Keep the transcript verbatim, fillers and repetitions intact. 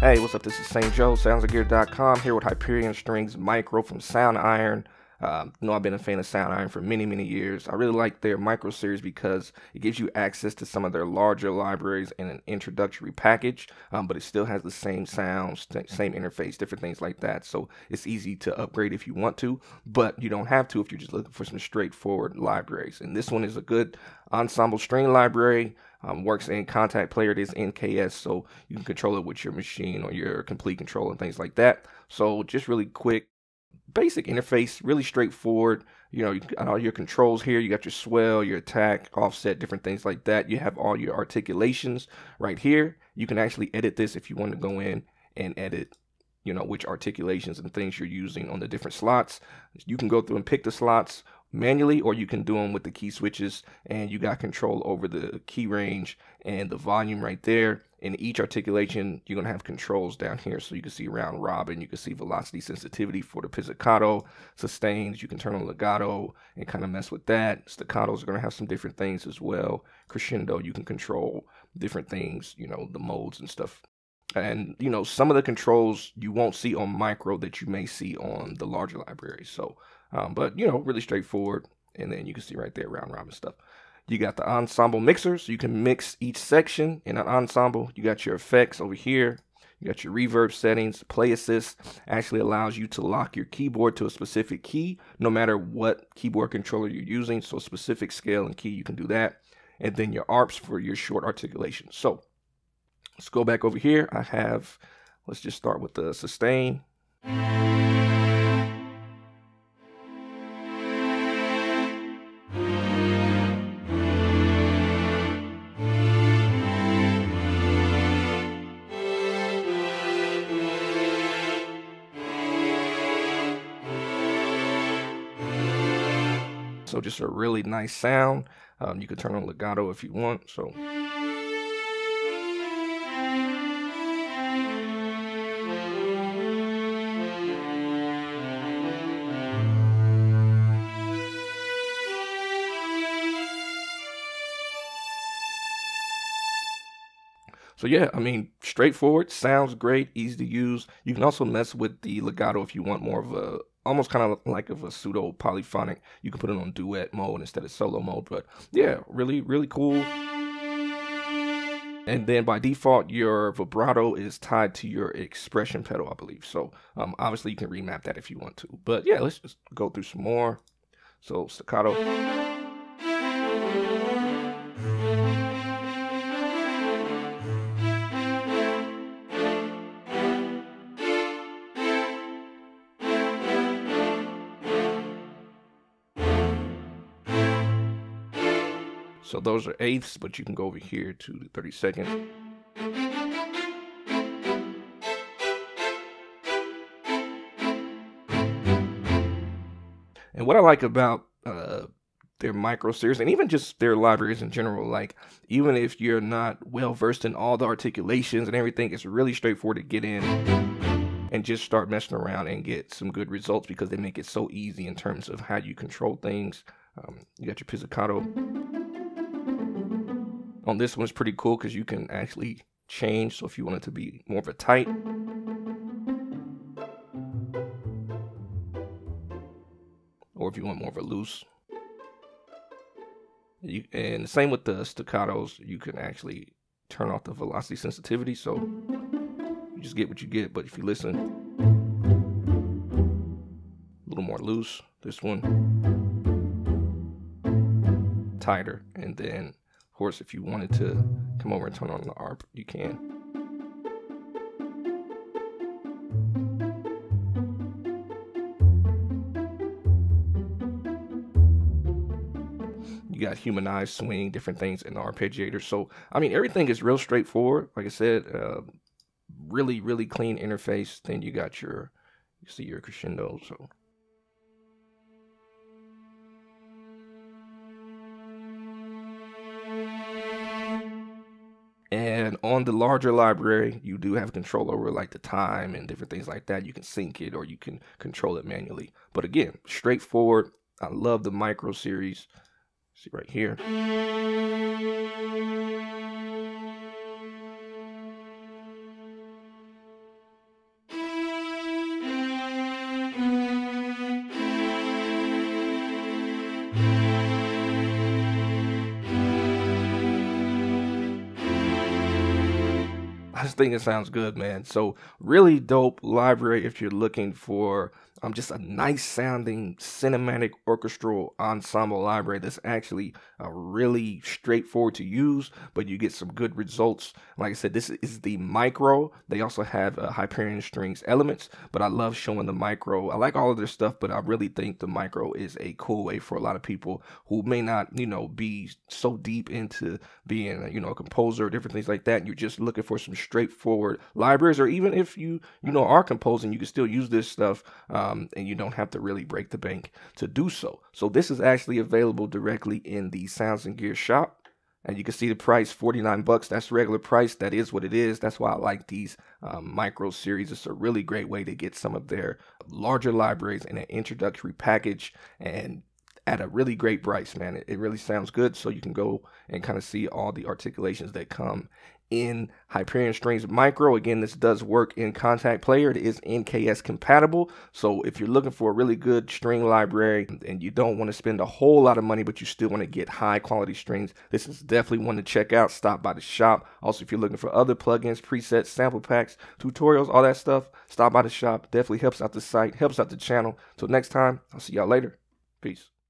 Hey, what's up? This is Saint Joe, sounds of gear dot com, here with Hyperion Strings Micro from Sound Iron. Uh, you know, I've been a fan of Sound Iron for many, many years. I really like their Micro series because it gives you access to some of their larger libraries in an introductory package, um, but it still has the same sounds, same interface, different things like that. So it's easy to upgrade if you want to, but you don't have to if you're just looking for some straightforward libraries. And this one is a good ensemble string library. Um, works in Contact Player. It is N K S, so you can control it with your machine or your complete control and things like that. So just really quick, basic interface, really straightforward. You know, you got all your controls here. You got your swell, your attack, offset, different things like that. You have all your articulations right here. You can actually edit this if you want to go in and edit, you know, which articulations and things you're using on the different slots. You can go through and pick the slots manually, or you can do them with the key switches, and you got control over the key range and the volume right there. In each articulation, you're going to have controls down here, so you can see round robin, you can see velocity sensitivity for the pizzicato, sustains, you can turn on legato and kind of mess with that. Staccatos are going to have some different things as well. Crescendo, you can control different things, you know, the modes and stuff. And, you know, some of the controls you won't see on Micro that you may see on the larger libraries. So, um, but, you know, really straightforward. And then you can see right there, round robin stuff. You got the ensemble mixer, so you can mix each section in an ensemble. You got your effects over here. You got your reverb settings. Play assist actually allows you to lock your keyboard to a specific key, no matter what keyboard controller you're using. So specific scale and key, you can do that. And then your A R Ps for your short articulation. So let's go back over here. I have, let's just start with the sustain. So just a really nice sound. Um, you can turn on legato if you want. So. So yeah, I mean, straightforward, sounds great, easy to use. You can also mess with the legato if you want more of a, almost kind of like of a pseudo polyphonic. You can put it on duet mode instead of solo mode. But yeah, really, really cool. And then by default, your vibrato is tied to your expression pedal, I believe. So um, obviously you can remap that if you want to. But yeah, let's just go through some more. So staccato. So those are eighths, but you can go over here to the thirty seconds. And what I like about uh, their Micro series, and even just their libraries in general, like even if you're not well versed in all the articulations and everything, it's really straightforward to get in and just start messing around and get some good results because they make it so easy in terms of how you control things. Um, you got your pizzicato. On this one, it's pretty cool because you can actually change. So if you want it to be more of a tight, or if you want more of a loose, you, and the same with the staccatos, you can actually turn off the velocity sensitivity. So you just get what you get. But if you listen, a little more loose, this one tighter, and then of course, if you wanted to come over and turn on the A R P, you can. You got humanized swing, different things in the arpeggiator. So, I mean, everything is real straightforward. Like I said, uh, really, really clean interface. Then you got your, you see your crescendo. So. And on the larger library, you do have control over like the time and different things like that. You can sync it or you can control it manually. But again, straightforward. I love the Micro series. See right here. I just think it sounds good, man. So really dope library if you're looking for um just a nice sounding cinematic orchestral ensemble library that's actually uh, really straightforward to use, but you get some good results. Like I said, this is the micro. They also have uh, Hyperion Strings Elements, but I love showing the micro. I like all of their stuff, but I really think the micro is a cool way for a lot of people who may not, you know, be so deep into being, you know, a composer or different things like that. And you're just looking for some straightforward libraries, or even if you, you know, are composing, you can still use this stuff. Um, Um, and you don't have to really break the bank to do so. So this is actually available directly in the Sounds and Gear shop. And you can see the price, forty-nine bucks. That's regular price. That is what it is. That's why I like these um, micro series. It's a really great way to get some of their larger libraries in an introductory package and at a really great price, man. It, it really sounds good. So you can go and kind of see all the articulations that come in Hyperion Strings Micro. Again, this does work in Kontakt Player. It is N K S compatible. So if you're looking for a really good string library and you don't want to spend a whole lot of money, but you still want to get high quality strings, this is definitely one to check out. Stop by the shop. Also, if you're looking for other plugins, presets, sample packs, tutorials, all that stuff, stop by the shop. Definitely helps out the site, helps out the channel. Till next time, I'll see y'all later. Peace.